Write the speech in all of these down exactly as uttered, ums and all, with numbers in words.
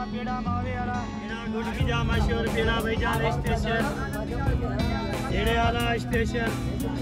पेड़ा मावे वाला गुड़ की जा मशहूर पेड़ा भाईजान स्पेशल एड़े वाला स्पेशल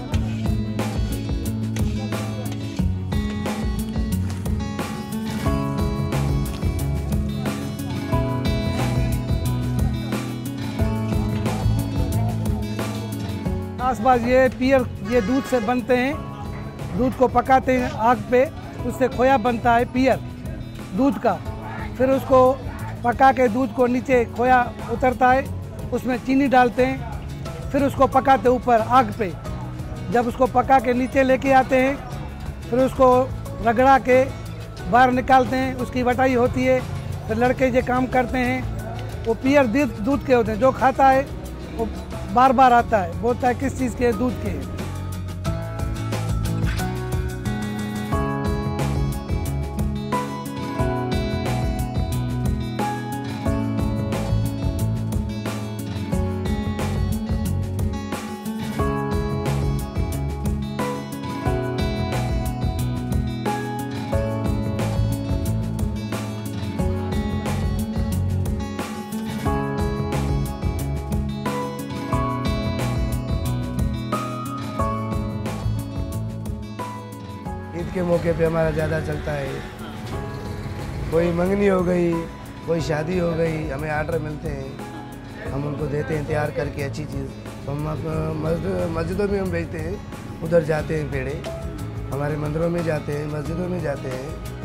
आसपास ये पियर ये दूध से बनते हैं। दूध को पकाते हैं आग पे, उससे खोया बनता है पियर दूध का। फिर उसको पका के दूध को नीचे खोया उतरता है, उसमें चीनी डालते हैं, फिर उसको पकाते ऊपर आग पे। जब उसको पका के नीचे लेके आते हैं, फिर उसको रगड़ा के बाहर निकालते हैं, उसकी वटाई होती है। फिर लड़के जो काम करते हैं वो पियर दूध दूध के होते हैं। जो खाता है वो बार बार आता है, बोलता है किस चीज़ के दूध के। ईद के मौके पे हमारा ज़्यादा चलता है। कोई मंगनी हो गई, कोई शादी हो गई, हमें आर्डर मिलते हैं, हम उनको देते हैं तैयार करके अच्छी चीज़। तो हम मस्जिद मस्जिदों में हम भेजते हैं, उधर जाते हैं पेड़े, हमारे मंदिरों में जाते हैं, मस्जिदों में जाते हैं।